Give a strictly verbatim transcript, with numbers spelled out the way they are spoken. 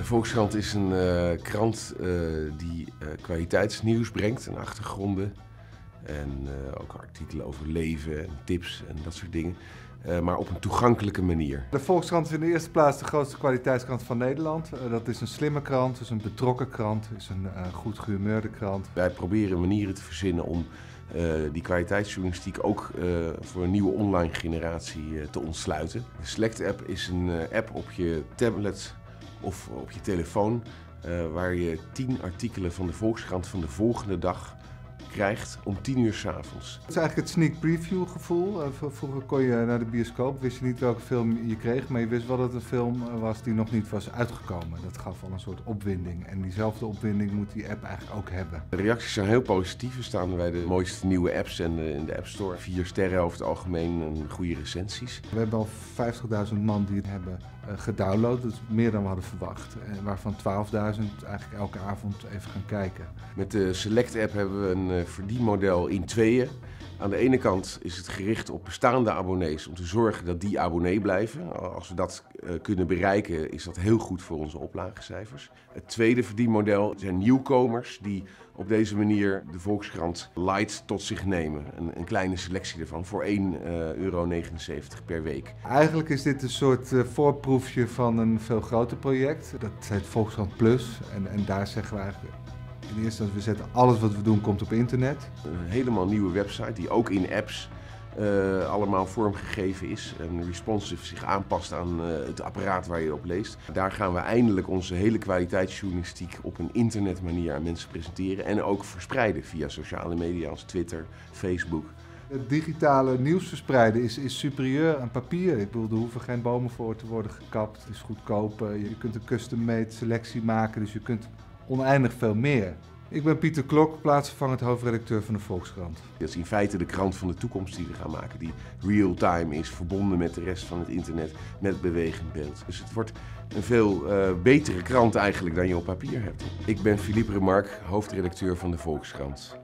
De Volkskrant is een uh, krant uh, die uh, kwaliteitsnieuws brengt en achtergronden. En uh, ook artikelen over leven en tips en dat soort dingen. Uh, maar op een toegankelijke manier. De Volkskrant is in de eerste plaats de grootste kwaliteitskrant van Nederland. Uh, dat is een slimme krant, is een betrokken krant, is een uh, goed gehumeurde krant. Wij proberen manieren te verzinnen om uh, die kwaliteitsjournalistiek ook uh, voor een nieuwe online generatie uh, te ontsluiten. De Select-app is een uh, app op je tablet of op je telefoon uh, waar je tien artikelen van de Volkskrant van de volgende dag krijgt om tien uur 's avonds. Het is eigenlijk het sneak preview gevoel. Vroeger kon je naar de bioscoop, wist je niet welke film je kreeg, maar je wist wel dat het een film was die nog niet was uitgekomen. Dat gaf al een soort opwinding en diezelfde opwinding moet die app eigenlijk ook hebben. De reacties zijn heel positief. We staan bij de mooiste nieuwe apps en in de App Store. Vier sterren over het algemeen en goede recensies. We hebben al vijftigduizend man die het hebben uh, gedownload. Dat is meer dan we hadden verwacht. En waarvan twaalfduizend eigenlijk elke avond even gaan kijken. Met de Select-app hebben we een verdienmodel in tweeën. Aan de ene kant is het gericht op bestaande abonnees om te zorgen dat die abonnee blijven. Als we dat uh, kunnen bereiken is dat heel goed voor onze oplagecijfers. Het tweede verdienmodel zijn nieuwkomers die op deze manier de Volkskrant Light tot zich nemen. Een, een kleine selectie ervan voor één euro negenenzeventig per week. Eigenlijk is dit een soort uh, voorproefje van een veel groter project. Dat heet Volkskrant Plus en, en daar zeggen we eigenlijk... In eerste instantie, we zetten alles wat we doen komt op internet. Een helemaal nieuwe website die ook in apps uh, allemaal vormgegeven is en responsive zich aanpast aan uh, het apparaat waar je op leest. Daar gaan we eindelijk onze hele kwaliteitsjournalistiek op een internetmanier aan mensen presenteren en ook verspreiden via sociale media als Twitter, Facebook. Het digitale nieuws verspreiden is, is superieur aan papier. Ik bedoel, er hoeven geen bomen voor te worden gekapt. Het is goedkoop. Je kunt een custom-made selectie maken, dus je kunt oneindig veel meer. Ik ben Pieter Klok, plaatsvervangend hoofdredacteur van de Volkskrant. Dat is in feite de krant van de toekomst die we gaan maken, die real-time is, verbonden met de rest van het internet, met bewegend beeld. Dus het wordt een veel uh, betere krant eigenlijk dan je op papier hebt. Ik ben Philippe Remarque, hoofdredacteur van de Volkskrant.